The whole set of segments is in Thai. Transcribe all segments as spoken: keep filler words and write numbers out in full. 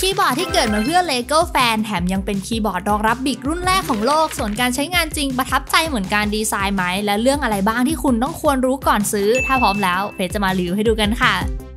คีย์บอร์ดที่เกิดมาเพื่อ Lego Fan แถมยังเป็นคีย์บอร์ดรองรับบิกรุ่นแรกของโลกส่วนการใช้งานจริงประทับใจเหมือนการดีไซน์ไหมและเรื่องอะไรบ้างที่คุณต้องควรรู้ก่อนซื้อถ้าพร้อมแล้วเฟซจะมารีวิวให้ดูกันค่ะ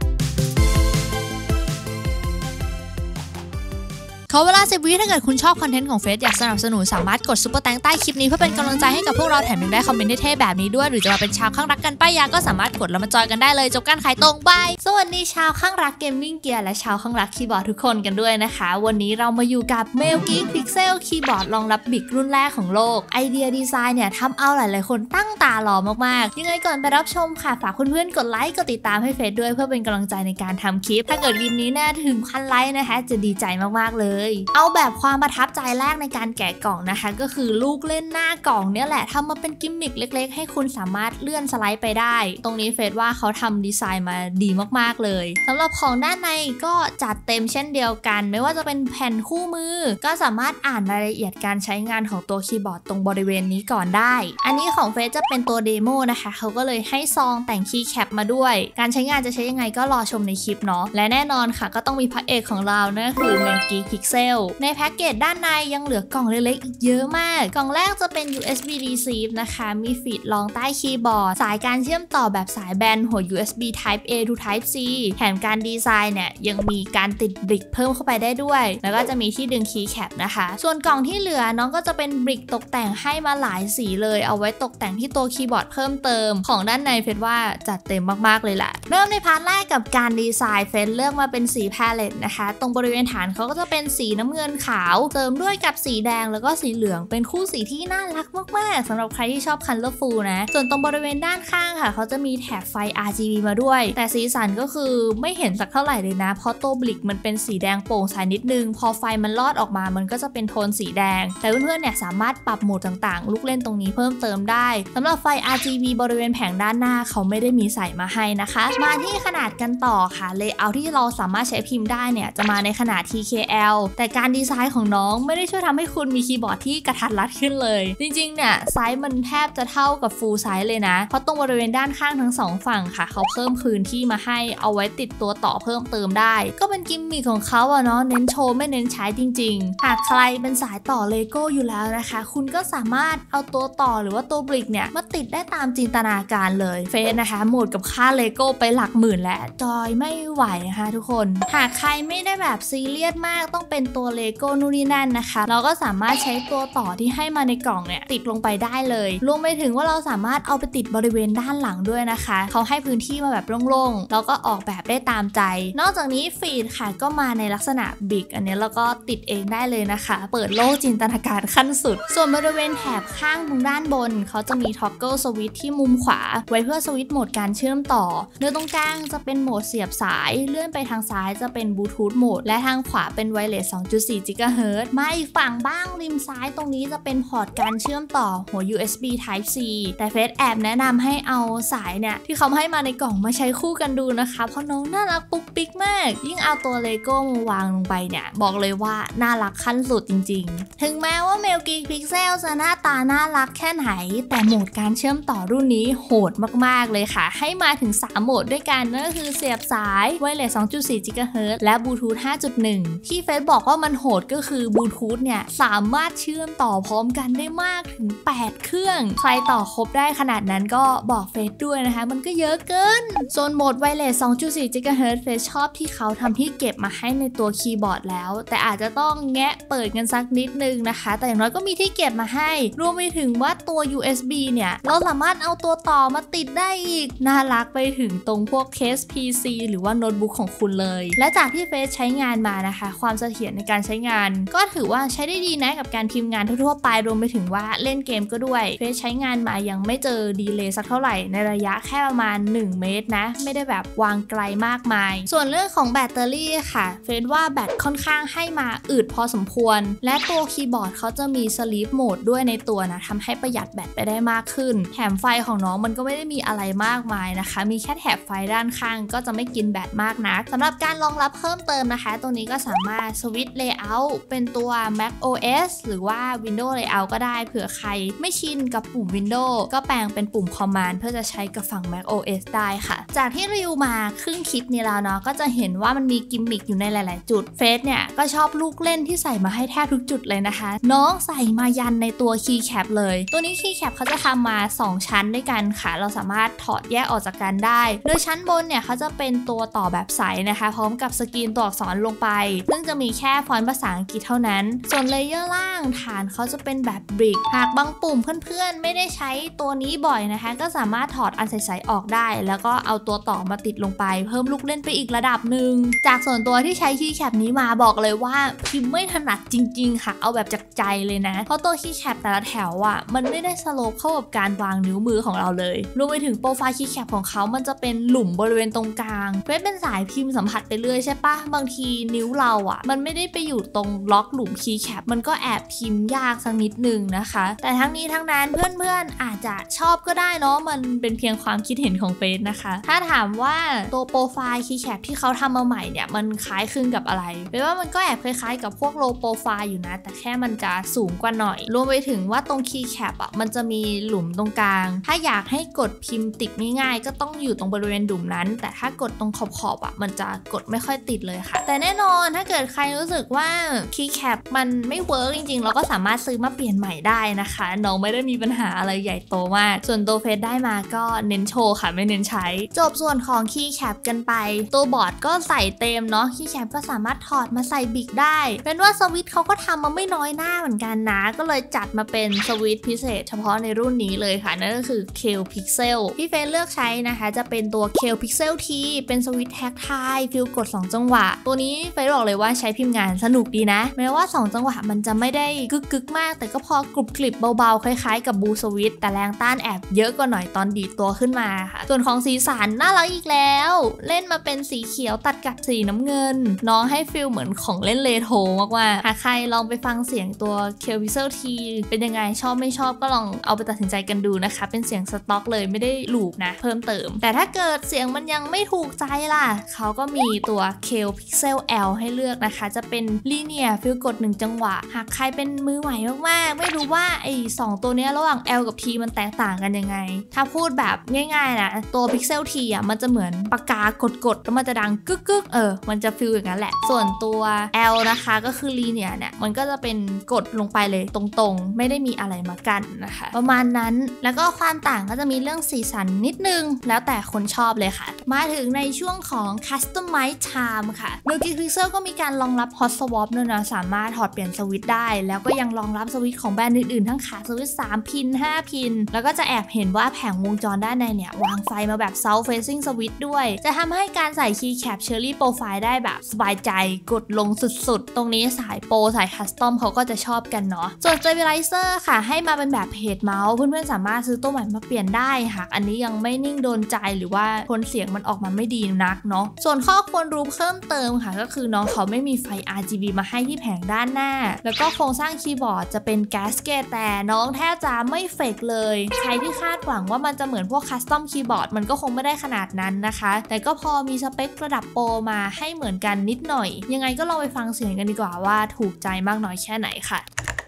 ขอเวลาสิบวิถ้าเกิดคุณชอบคอนเทนต์ของเฟซอยากสนับสนุนสามารถกดซุปเปอร์แตงใต้คลิปนี้เพื่อเป็นกำลังใจให้กับพวกเราแถมยังได้คอมเมนต์เท่ๆแบบนี้ด้วยหรือจะมาเป็นชาวข้างรักกันป้ายยาก็สามารถกดแล้วมาจอยกันได้เลยจบการขายตรงบายสวัสดีชาวข้างรักเกมมิ่งเกียร์และชาวข้างรักคีย์บอร์ดทุกคนกันด้วยนะคะวันนี้เรามาอยู่กับ Melgeek Pixel คีย์บอร์ดรองรับบิกรุ่นแรกของโลกไอเดียดีไซน์เนี่ยทำเอาหลายๆคนตั้งตารอมากๆยังไงก่อนไปรับชมค่ะฝากเพื่อนๆกดไลค์กดติดตามให้เฟซด้วยเพื่อเป็นกำลังใจในการทำคลิปถ้าเกิดคลิปนี้แน่ถึงพันไลค์นะคะจะดีใจมากๆเลยเอาแบบความประทับใจแรกในการแกะกล่องนะคะก็คือลูกเล่นหน้ากล่องเนี่ยแหละทำมาเป็นกิมมิคเล็กๆให้คุณสามารถเลื่อนสไลด์ไปได้ตรงนี้เฟซว่าเขาทำดีไซน์มาดีมากๆเลยสำหรับของด้านในก็จัดเต็มเช่นเดียวกันไม่ว่าจะเป็นแผ่นคู่มือก็สามารถอ่านรายละเอียดการใช้งานของตัวคีย์บอร์ดตรงบริเวณนี้ก่อนได้อันนี้ของเฟซจะเป็นตัวเดโมนะคะเขาก็เลยให้ซองแต่งคีย์แคปมาด้วยการใช้งานจะใช้ยังไงก็รอชมในคลิปเนาะและแน่นอนค่ะก็ต้องมีพระเอกของเรานั่นคือ Melgeek Pixel ในแพ็กเกจด้านในยังเหลือกล่องเล็กๆอีกเยอะมากกล่องแรกจะเป็น ยู เอส บี Receive นะคะมีฟีดรองใต้คีย์บอร์ดสายการเชื่อมต่อแบบสายแบนหัว ยู เอส บี Type A to Type C แถมการดีไซน์เนี่ยยังมีการติดบริกเพิ่มเข้าไปได้ด้วยแล้วก็จะมีที่ดึงคีย์แคปนะคะส่วนกล่องที่เหลือน้องก็จะเป็นบริกตกแต่งให้มาหลายสีเลยเอาไว้ตกแต่งที่ตัวคีย์บอร์ดเพิ่มเติมของด้านในเฟซว่าจัดเต็มมากๆเลยแหละเริ่มในพาร์ทแรกกับการดีไซน์เฟซเลือกมาเป็นสีพาเลตนะคะตรงบริเวณฐานเขาก็จะเป็นสีน้ำเงินขาวเติมด้วยกับสีแดงแล้วก็สีเหลืองเป็นคู่สีที่น่ารักมากๆสำหรับใครที่ชอบ Colorful นะส่วนตรงบริเวณด้านข้างค่ะเขาจะมีแถบไฟ อาร์ จี บี มาด้วยแต่สีสันก็คือไม่เห็นสักเท่าไหร่เลยนะเพราะตัวบลิกมันเป็นสีแดงโปร่งใสนิดนึงพอไฟมันลอดออกมามันก็จะเป็นโทนสีแดงแต่เพื่อนๆเนี่ยสามารถปรับโหมดต่างๆลูกเล่นตรงนี้เพิ่มเติมได้สำหรับไฟ อาร์ จี บี บริเวณแผงด้านหน้าเขาไม่ได้มีใส่มาให้นะคะมาที่ขนาดกันต่อค่ะเลเยอร์ที่เราสามารถใช้พิมพ์ได้เนี่ยจะมาในขนาด ที เค แอล แต่การดีไซน์ของน้องไม่ได้ช่วยทำให้คุณมีคีย์บอร์ดที่กระทัดรัดขึ้นเลยจริงๆเนี่ยไซส์มันแทบจะเท่ากับฟูลไซส์เลยนะเพราะตรงบริเวณด้านข้างทั้งสองฝั่งค่ะเขาเพิ่มพื้นที่มาให้เอาไว้ติดตัวต่อเพิ่มเติมได้ก็เป็นกิมมิคของเขาอะเนาะเน้นโชว์ไม่เน้นใช้จริงๆหากใครเป็นสายต่อเลโก้อยู่แล้วนะคะคุณก็สามารถเอาตัวต่อหรือว่าตัวบริกเนี่ยมาติดได้ตามจินตนาการเลยเฟซนะคะหมดกับค่าเลโก้ไปหลักหมื่นและจอยไม่ไหวนะคะทุกคนหากใครไม่ได้แบบซีเรียสมากต้องเป็นตัวเลโก้นู่นนี่นั่นนะคะเราก็สามารถใช้ตัวต่อที่ให้มาในกล่องเนี่ยติดลงไปได้เลยรวมไปถึงว่าเราสามารถเอาไปติดบริเวณด้านหลังด้วยนะคะเขาให้พื้นที่มาแบบโล่งๆแล้วก็ออกแบบได้ตามใจนอกจากนี้ฟีดค่ะก็มาในลักษณะบิกอันนี้เราก็ติดเองได้เลยนะคะเปิดโลกจินตนาการขั้นสุดส่วนบริเวณแถบข้างตรงด้านบนเขาจะมีท็อกเกิลสวิตช์ที่มุมขวาไว้เพื่อสวิตช์โหมดการเชื่อมต่อโดยตรงกลางจะเป็นโหมดเสียบสายเลื่อนไปทางซ้ายจะเป็นบลูทูธโหมดและทางขวาเป็นไวเลส สองจุดสี่ กิกะเฮิรตซ์มาอีกฝั่งบ้างริมซ้ายตรงนี้จะเป็นพอร์ตการเชื่อมต่อหัว ยู เอส บี Type C แต่เฟซแอบแนะนำให้เอาสายเนี่ยที่เขาให้มาในกล่องมาใช้คู่กันดูนะคะเพราะน้องน่ารักปุ๊กปิ๊กมากยิ่งเอาตัวเลโก้มาวางลงไปเนี่ยบอกเลยว่าน่ารักขั้นสุดจริงๆถึงแม้ว่า Melgeek Pixel จะหน้าตาน่ารักแค่ไหนแต่โหมดการเชื่อมต่อรุ่นนี้โหดมากๆเลยค่ะให้มาถึงสามโหมดด้วยกันนั่นก็คือเสียบสายไวเลส สองจุดสี่ กิกะเฮิรตซ์และบลูทูธ ห้าจุดหนึ่ง ที่เฟซบอกว่ามันโหดก็คือบลูทูธเนี่ยสามารถเชื่อมต่อพร้อมกันได้มากถึงแปดเครื่องใครต่อครบได้ขนาดนั้นก็บอกเฟซด้วยนะคะมันก็เยอะเกินส่วนโหมดไวเลส สองจุดสี่ กิกะเฮิรตซ์เฟซชอบที่เขาทำที่เก็บมาให้ในตัวคีย์บอร์ดแล้วแต่อาจจะต้องแงะเปิดกันสักนิดนึงนะคะแต่อย่างน้อยก็มีที่เก็บมาให้รวมไปถึงว่าตัว ยู เอส บี เนี่ยเราสามารถเอาตัวต่อมาติดได้อีกน่ารักไปถึงตรงพวกเคส พี ซี หรือว่าโน้ตบุ๊กของคุณเลยและจากที่เฟซใช้งานมานะคะความเสถียรในการใช้งานก็ถือว่าใช้ได้ดีนะกับการพิมพ์งานทั่วๆไปรวมไปถึงว่าเล่นเกมก็ด้วยเฟซใช้งานมายังไม่เจอดีเลย์สักเท่าไหร่ในระยะแค่ประมาณหนึ่งเมตรนะไม่ได้แบบวางไกลมากมายส่วนเรื่องของแบตเตอรี่ค่ะเฟซว่าแบตค่อนข้างให้มาอืดพอสมควรและตัวคีย์บอร์ดเขาจะมีสลีปโหมดด้วยในตัวนะทำให้ประหยัดแบตไปได้มากขึ้นแถมไฟของน้องมันก็ไม่ได้มีอะไรมากมายนะคะมีแค่แถบไฟด้านข้างก็จะไม่กินแบตมากนักสำหรับการรองรับเพิ่มเติมนะคะตรงนี้ก็สามารถสวิตช์ Layout เป็นตัว Mac โอ เอส หรือว่า Windows Layout ก็ได้เผื่อใครไม่ชินกับปุ่ม Windows ก็แปลงเป็นปุ่ม Command เพื่อจะใช้กับฝั่ง Mac โอ เอส ได้ค่ะจากที่รีวิวมาครึ่งคลิปนี้แล้วเนาะก็จะเห็นว่ามันมีกิมมิคอยู่ในหลายๆจุดเฟซเนี่ยก็ชอบลูกเล่นที่ใส่มาให้แทบทุกจุดเลยนะคะน้องใส่มายันในตัวคีย์แคปเลยตัวนี้คีย์แคปเขาจะทำมาสองชั้นด้วยกันค่ะเราสามารถถอดแยกออกจากกันได้โดยชั้นบนเนี่ยเขาจะเป็นตัวต่อแบบใสนะคะพร้อมกับสกรีนตัวอักษรลงไปซึ่งจะมีแค่ฟอนต์ภาษาอังกฤษเท่านั้นส่วนเลเยอร์ล่างฐานเขาจะเป็นแบบบริกหากบางปุ่มเพื่อนๆไม่ได้ใช้ตัวนี้บ่อยนะคะก็สามารถถอดอันใสๆออกได้แล้วก็เอาตัวต่อมาติดลงไปเพิ่มลูกเล่นไปอีกระดับหนึ่งจากส่วนตัวที่ใช้คีย์แคปนี้มาบอกเลยว่าพิมพ์ไม่ถนัดจริงๆค่ะเอาแบบจากใจเลยนะเพราะตัวคีย์แคปแต่ละแถวอ่ะมันไม่ได้สโลปเข้ากับการวางนิ้วมือของเราเลยรวมไปถึงโปรไฟล์คีย์แคปของเขามันจะเป็นหลุมบริเวณตรงกลางเฟซเป็นสายพิมพ์สัมผัสไปเรื่อยใช่ปะบางทีนิ้วเราอ่ะมันไม่ได้ไปอยู่ตรงล็อกหลุมคีย์แคปมันก็แอบพิมพ์ยากสักนิดนึงนะคะแต่ทั้งนี้ทั้งนั้นเพื่อนๆอาจจะชอบก็ได้เนาะมันเป็นเพียงความคิดเห็นของเฟซนะคะถ้าถามว่าตัวโปรไฟล์คีย์แคปที่เขาทำมาใหม่เนี่ยมันคล้ายคลึงกับอะไรแปลว่ามันก็แอบคล้ายๆกับพวกโลโปรไฟล์อยู่นะแต่แค่มันจะสูงกว่าหน่อยรวมไปถึงว่าตรงคีย์แคปอ่ะมันจะมีหลุมตรงกลางถ้าอยากให้กดพิมพ์ติดง่ายๆก็ต้องอยู่ตรงบริเวณหลุมนั้นแต่ถ้ากดตรงขอบๆอ่ะมันจะกดไม่ค่อยติดเลยค่ะแต่แน่นอนถ้าเกิดใครรู้สึกว่าคีย์แคปมันไม่เวิร์กจริงๆเราก็สามารถซื้อมาเปลี่ยนใหม่ได้นะคะน้องไม่ได้มีปัญหาอะไรใหญ่โตมากส่วนตัวเฟซได้มาก็เน้นโชว์ค่ะไม่เน้นใช้จบส่วนของคีย์แคปกันไปตัวบอร์ดก็ใส่เต็มเนาะคีย์แคปก็สามารถถอดมาใส่บิกได้เป็นว่าสวิตช์เขาก็ทำมาไม่น้อยหน้าเหมือนกันนะก็เลยจัดมาเป็นสวิตช์พิเศษเฉพาะในรุ่นนี้เลยค่ะนั่นก็คือ Kale Pixel ที่เฟซเลือกใช้นะคะจะเป็นตัว Kale Pixel T เป็นสวิตช์แท็กไทล์ฟิลกดสองจังหวะตัวนี้เฟซบอกเลยว่าใช้พิมพ์งานสนุกดีนะแม้ว่าสองจังหวะมันจะไม่ได้กึกกึกมากแต่ก็พอกรุบกริบเบาๆคล้ายๆกับบูสวิตช์แต่แรงต้านแอบเยอะกว่าหน่อยตอนดีดตัวขึ้นมาค่ะส่วนของสีสันน่ารักอีกแล้วเล่นมาเป็นสีเขียวตัดกับสีน้ำเงินน้องให้ฟิลเหมือนของเล่นเลโทรมากๆหากใครลองไปฟังเสียงตัว Kale Pixel T เป็นยังไงชอบไม่ชอบก็ลองเอาไปตัดสินใจกันดูนะคะเป็นเสียงสต็อกเลยไม่ได้ลูปนะเพิ่มเติมแต่ถ้าเกิดเสียงมันยังไม่ถูกใจล่ะเขาก็มีตัว Kale Pixel L ให้เลือกนะคะจะเป็นลีเนียร์ฟิลกดหนึ่งจังหวะหากใครเป็นมือใหม่มากๆไม่รู้ว่าไอ้สองตัวนี้ระหว่าง L กับ T มันแตกต่างกันยังไงถ้าพูดแบบง่ายๆนะตัว Pixel T อ่ะมันจะเหมือนปากกากดๆแล้วมันจะดังกึกกึกเออมันจะฟิลอย่างนั้นแหละส่วนตัว L นะคะก็คือลีเนียร์เนี่ยมันก็จะเป็นกดลงไปเลยตรงๆไม่ได้มีอะไรมากั้นนะคะประมาณนั้นแล้วก็ความต่างก็จะมีเรื่องสีสันนิดนึงแล้วแต่คนชอบเลยค่ะมาถึงในช่วงของ Customize Time ค่ะ Milky Pixel ก็มีการรองรับ Hot Swap ด้วยนะสามารถถอดเปลี่ยนสวิตช์ได้แล้วก็ยังรองรับสวิตช์ของแบรนด์อื่นๆทั้งขาสวิตช์สามพินห้าพินแล้วก็จะแอบเห็นว่าแผงวงจรด้านในเนี่ยวางไฟมาแบบ South Facing Switch ด้วยจะทำให้การใส่ Keycap Cherry Profile ได้แบบสบายใจกดลงสุดๆตรงนี้สายโปรสายคัสตอมเขาก็จะชอบกันเนาะส่วน Stabilizer ค่ะให้มาเป็นแบบเพจเมาส์เพื่อนๆสามารถซื้อตัวใหม่มาเปลี่ยนได้หากอันนี้ยังไม่นิ่งโดนใจหรือว่าโทนเสียงมันออกมาไม่ดีนักเนาะส่วนข้อควรรู้เพิ่มเติมค่ะก็คือน้องเขาไม่มีไฟ อาร์ จี บี มาให้ที่แผงด้านหน้าแล้วก็โครงสร้างคีย์บอร์ดจะเป็นแกสเกตแต่น้องแทบจะไม่เฟกเลยใครที่คาดหวังว่ามันจะเหมือนพวกคัสตอมคีย์บอร์ดมันก็คงไม่ได้ขนาดนั้นนะคะแต่ก็พอมีสเปคระดับโปรมาให้เหมือนกันนิดหน่อยยังไงก็ลองไปฟังเสียงกันดีกว่าว่าถูกใจมากน้อยแค่ไหนค่ะ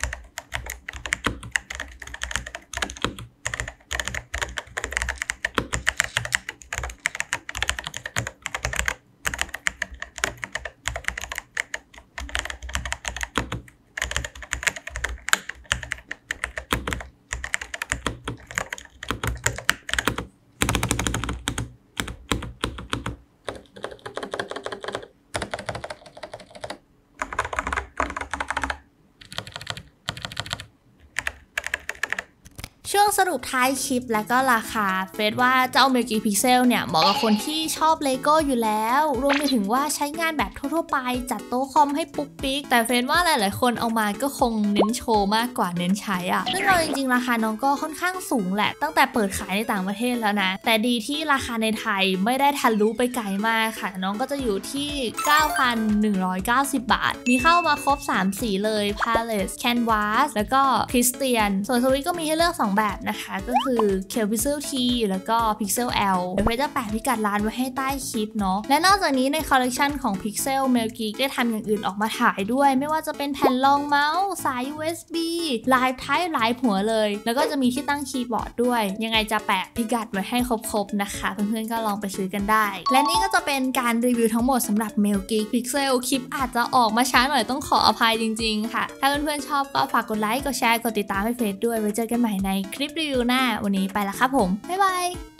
ช่วงสรุปท้ายคลิปและก็ราคาเฟซว่าเจ้า Milky Pixel เนี่ยเหมาะกับคนที่ชอบเลโก้อยู่แล้วรวมไปถึงว่าใช้งานแบบทั่วๆไปจัดโต๊ะคอมให้ปุ๊กปิ๊กแต่เฟซว่าหลายๆคนเอามาก็คงเน้นโชว์มากกว่าเน้นใช้อ่ะซึ่งเราจริงๆราคาน้องก็ค่อนข้างสูงแหละตั้งแต่เปิดขายในต่างประเทศแล้วนะแต่ดีที่ราคาในไทยไม่ได้ทะลุไปไกลมากค่ะน้องก็จะอยู่ที่ เก้าพันหนึ่งร้อยเก้าสิบ บาทมีเข้ามาครบสามสีเลย Palace Canvas แล้วก็ Christian ส่วนสวิตช์ก็มีให้เลือกสองแบบนะคะก็คือ Pixel T แล้วก็ Pixel L เดี๋ยวเฟซจะแปะพิกัดร้านไว้ให้ใต้คลิปเนาะและนอกจากนี้ในคอลเลกชันของ Pixel Mail Geek ได้ทำอย่างอื่นออกมาขายด้วยไม่ว่าจะเป็นแผ่นรองเมาส์สาย ยู เอส บี ลายไทป์หลายหัวเลยแล้วก็จะมีที่ตั้งคีย์บอร์ดด้วยยังไงจะแปะพิกัดไว้ให้ครบๆนะคะเพื่อนๆก็ลองไปซื้อกันได้และนี่ก็จะเป็นการรีวิวทั้งหมดสำหรับ Mail Geek Pixel คลิปอาจจะออกมาช้าหน่อยต้องขออภัยจริงๆค่ะถ้าเพื่อนๆชอบก็ฝากกดไลค์กดแชร์กดติดตามให้เฟซด้วยไว้เจอกันใหม่ในคลิปรีวิวหน้าวันนี้ไปละครับผมบ๊ายบาย